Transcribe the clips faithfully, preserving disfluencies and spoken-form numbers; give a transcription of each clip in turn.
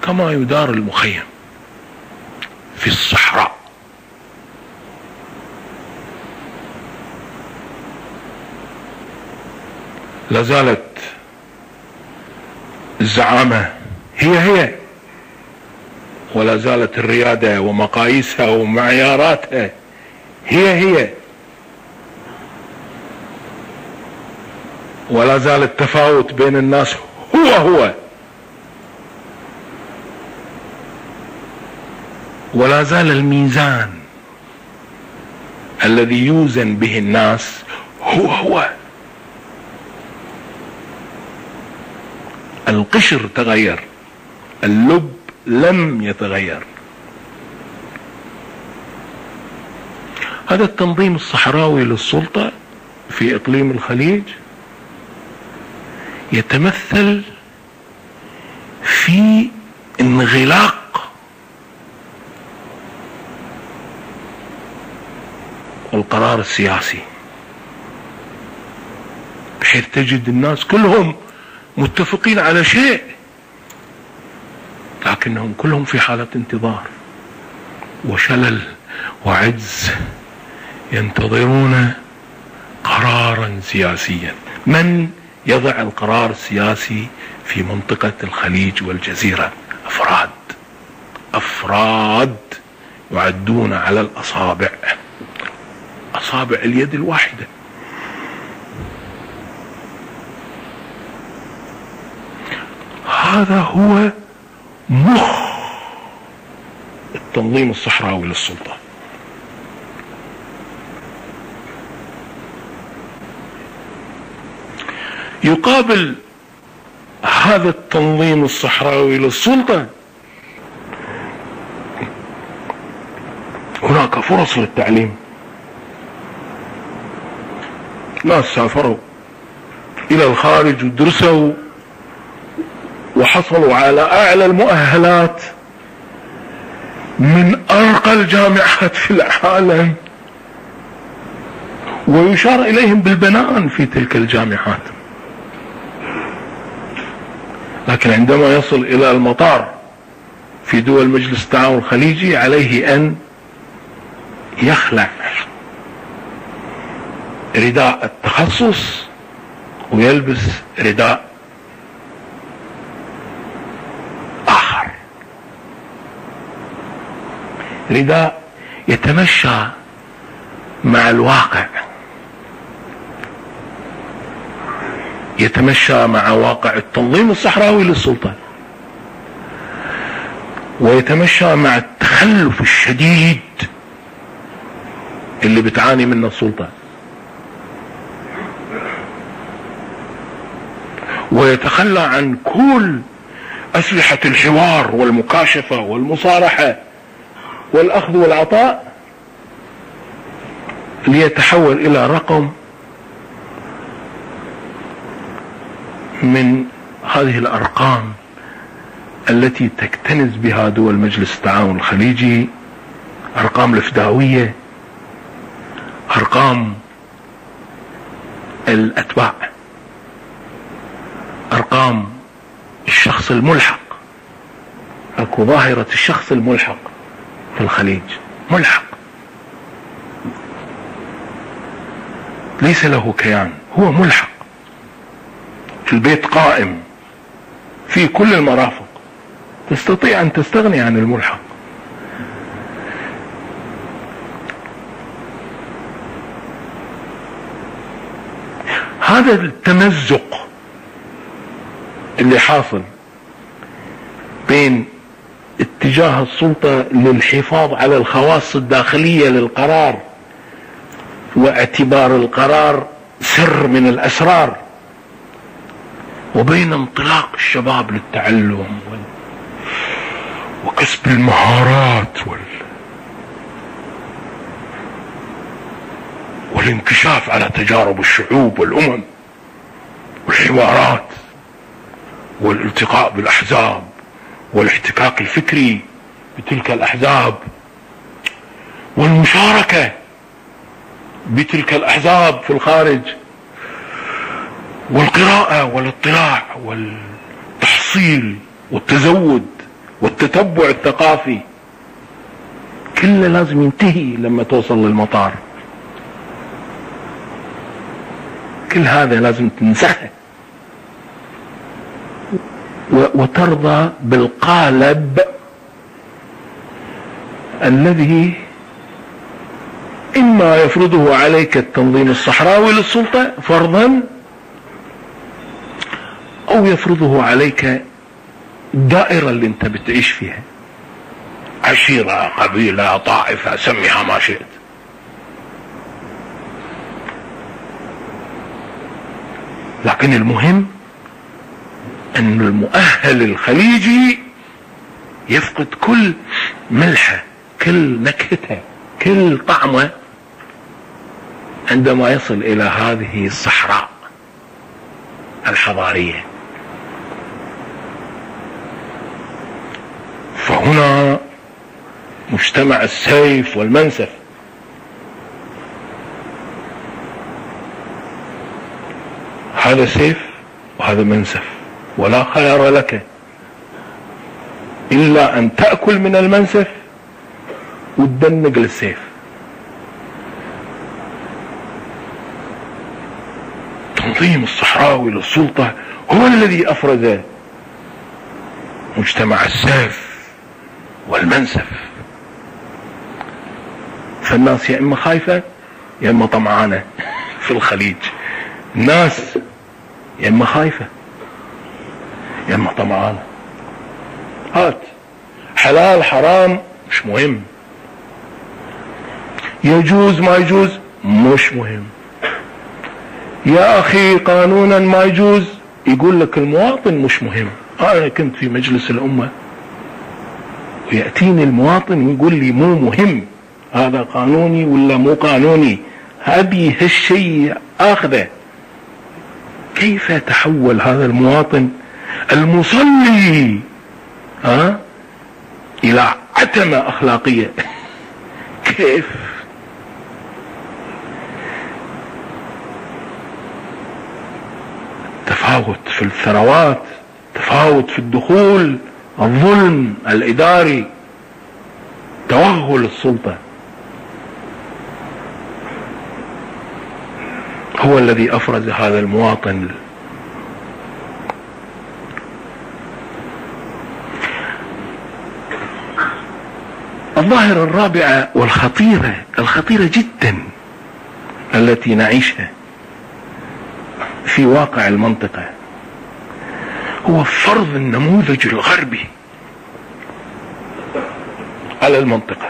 كما يدار المخيم في الصحراء. لا زالت الزعامة هي هي، ولا زالت الريادة ومقاييسها ومعياراتها هي هي، ولا زال التفاوت بين الناس هو هو، ولا زال الميزان الذي يوزن به الناس هو هو. القشر تغير، اللب لم يتغير. هذا التنظيم الصحراوي للسلطة في إقليم الخليج يتمثل في انغلاق القرار السياسي، بحيث تجد الناس كلهم متفقين على شيء، لكنهم كلهم في حالة انتظار وشلل وعجز، ينتظرون قرارا سياسيا. من يضع القرار السياسي في منطقة الخليج والجزيرة؟ أفراد أفراد يعدون على الأصابع، أصابع اليد الواحدة. هذا هو مخ التنظيم الصحراوي للسلطة. يقابل هذا التنظيم الصحراوي للسلطة هناك فرص للتعليم. ناس سافروا إلى الخارج ودرسوا وحصلوا على أعلى المؤهلات من أرقى الجامعات في العالم، ويشار إليهم بالبنان في تلك الجامعات، لكن عندما يصل إلى المطار في دول مجلس التعاون الخليجي عليه أن يخلع رداء التخصص ويلبس رداء آخر، رداء يتمشى مع الواقع، يتمشى مع واقع التنظيم الصحراوي للسلطة، ويتمشى مع التخلف الشديد اللي بتعاني منه السلطة، ويتخلى عن كل أسلحة الحوار والمكاشفة والمصارحة والأخذ والعطاء، ليتحول إلى رقم من هذه الأرقام التي تكتنز بها دول مجلس التعاون الخليجي، أرقام الفداوية، أرقام الأتباع، أرقام الشخص الملحق. أكو ظاهرة الشخص الملحق في الخليج، ملحق ليس له كيان، هو ملحق، البيت قائم في كل المرافق، تستطيع أن تستغني عن الملحق. هذا التمزق اللي حاصل بين اتجاه السلطة للحفاظ على الخواص الداخلية للقرار واعتبار القرار سر من الأسرار، وبين انطلاق الشباب للتعلم وكسب المهارات وال... والانكشاف على تجارب الشعوب والأمم والحوارات والالتقاء بالأحزاب والاحتكاك الفكري بتلك الأحزاب والمشاركة بتلك الأحزاب في الخارج والقراءة والاطلاع والتحصيل والتزود والتتبع الثقافي كله لازم ينتهي لما توصل للمطار. كل هذا لازم تنسخه وترضى بالقالب الذي إما يفرضه عليك التنظيم الصحراوي للسلطة فرضا، أو يفرضه عليك الدائرة اللي أنت بتعيش فيها، عشيرة، قبيلة، طائفة، سميها ما شئت. لكن المهم أن المؤهل الخليجي يفقد كل ملحة، كل نكهته، كل طعمه عندما يصل إلى هذه الصحراء الحضارية. فهنا مجتمع السيف والمنسف. هذا سيف وهذا منسف، ولا خيار لك إلا أن تأكل من المنسف وتدنق للسيف. التنظيم الصحراوي للسلطة هو الذي أفرز مجتمع السيف والمنسف. فالناس يا إما خايفة يا إما طمعانة في الخليج. الناس يا إما خايفة يا إما طمعانة. هات حلال حرام مش مهم، يجوز ما يجوز مش مهم. يا أخي قانونا ما يجوز، يقول لك المواطن مش مهم. أنا كنت في مجلس الأمة ويأتيني المواطن ويقول لي مو مهم هذا قانوني ولا مو قانوني، أبي هالشيء آخذه. كيف تحول هذا المواطن المصلي ها إلى عتمة أخلاقية؟ كيف؟ تفاوت في الثروات، تفاوت في الدخول، الظلم الإداري، توغل السلطة هو الذي أفرز هذا المواطن. الظاهرة الرابعة والخطيرة الخطيرة جدا التي نعيشها في واقع المنطقة هو فرض النموذج الغربي على المنطقة.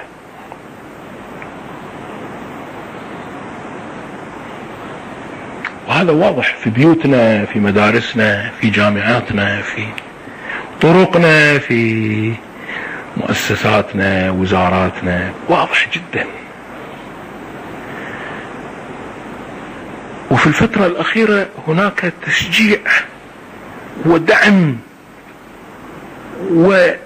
وهذا واضح في بيوتنا، في مدارسنا، في جامعاتنا، في طرقنا، في مؤسساتنا، وزاراتنا، واضح جدا. وفي الفترة الأخيرة هناك تشجيع ودعم وتحريض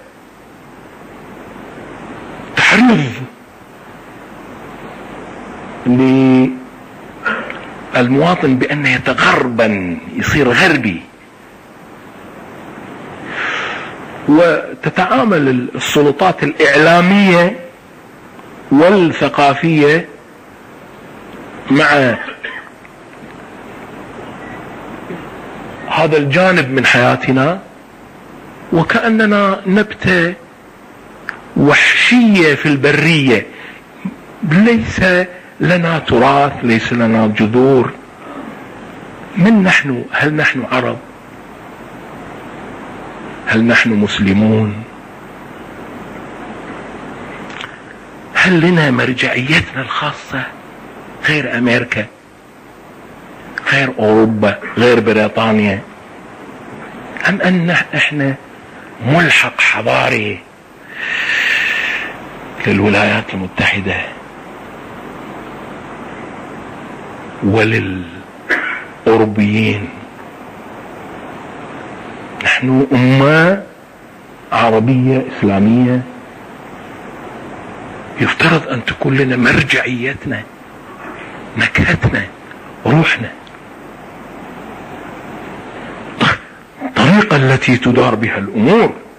للمواطن بأنه يتغربا، يصير غربي. وتتعامل السلطات الإعلامية والثقافية مع هذا الجانب من حياتنا وكأننا نبتة وحشية في البرية، ليس لنا تراث، ليس لنا جذور. من نحن؟ هل نحن عرب؟ هل نحن مسلمون؟ هل لنا مرجعيتنا الخاصة غير أمريكا، غير أوروبا، غير بريطانيا؟ أم أن احنا ملحق حضاري للولايات المتحدة وللأوروبيين؟ نحن أمة عربية إسلامية يفترض أن تكون لنا مرجعيتنا، نكهتنا، روحنا، الطريقة التي تدار بها الأمور.